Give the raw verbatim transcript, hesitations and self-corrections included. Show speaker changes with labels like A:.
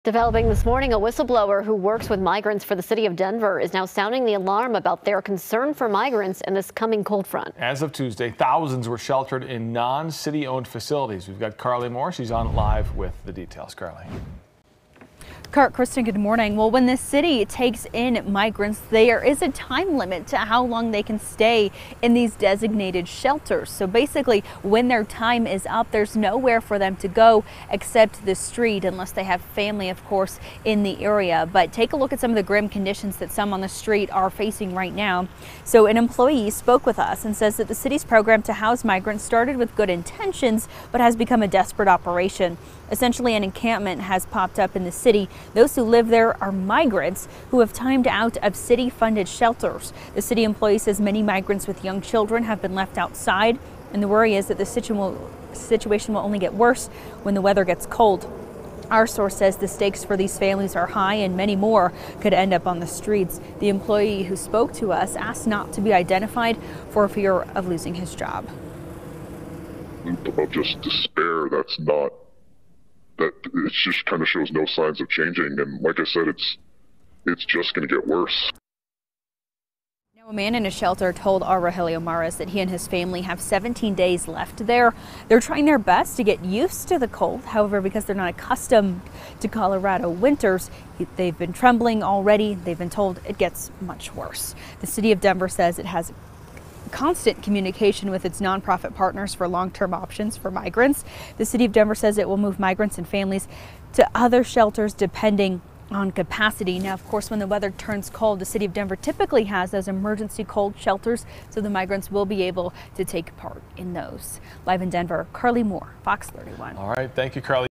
A: Developing this morning, a whistleblower who works with migrants for the city of Denver is now sounding the alarm about their concern for migrants in this coming cold front.
B: As of Tuesday, thousands were sheltered in non-city owned facilities. We've got Carly Moore. She's on live with the details. Carly.
C: Kurt, Kristen, good morning. Well, when the city takes in migrants, there is a time limit to how long they can stay in these designated shelters. So basically, when their time is up, there's nowhere for them to go except the street, unless they have family, of course, in the area. But take a look at some of the grim conditions that some on the street are facing right now. So an employee spoke with us and says that the city's program to house migrants started with good intentions, but has become a desperate operation. Essentially, an encampment has popped up in the city. Those who live there are migrants who have timed out of city-funded shelters. The city employee says many migrants with young children have been left outside, and the worry is that the situation will only get worse when the weather gets cold. Our source says the stakes for these families are high and many more could end up on the streets. The employee who spoke to us asked not to be identified for fear of losing his job.
D: Of just despair, that's not that it just kind of shows no signs of changing, and like I said, it's it's just going to get worse.
C: Now, a man in a shelter told our Rogelio Mares that he and his family have seventeen days left there. They're trying their best to get used to the cold. However, because they're not accustomed to Colorado winters, they've been trembling already. They've been told it gets much worse. The city of Denver says it has constant communication with its nonprofit partners for long-term options for migrants. The city of Denver says it will move migrants and families to other shelters depending on capacity. Now, of course, when the weather turns cold, the city of Denver typically has those emergency cold shelters, so the migrants will be able to take part in those. Live in Denver, Carly Moore, Fox thirty-one.
B: All right, thank you, Carly.